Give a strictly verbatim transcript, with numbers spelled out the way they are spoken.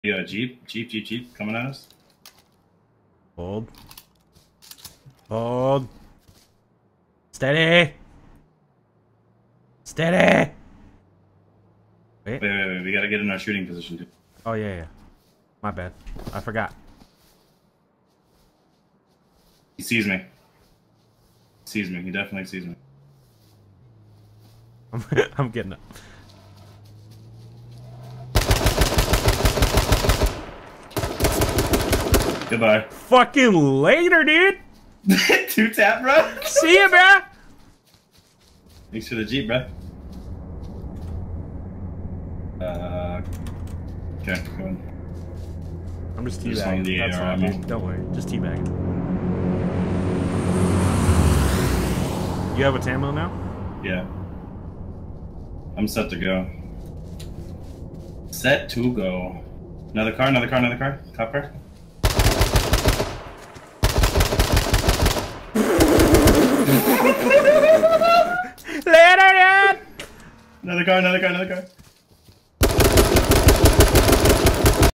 Yeah, Jeep, Jeep, Jeep, Jeep coming at us. Hold. Hold. Steady. Steady. Wait. Wait, wait, wait. We gotta get in our shooting position, dude. Oh, yeah, yeah. My bad. I forgot. He sees me. He sees me. He definitely sees me. I'm getting it. Goodbye. Fucking later, dude. Two tap, bro. See ya, bro. Thanks for the Jeep, bro. Uh, okay, go on. I'm just Just on teabagging. the That's A R all, ammo. dude. Don't worry. Just teabagging. You have a Tamo now? Yeah. I'm set to go. Set to go. Another car, another car, another car. Cop car. Later, dude. Another car, another car, another car.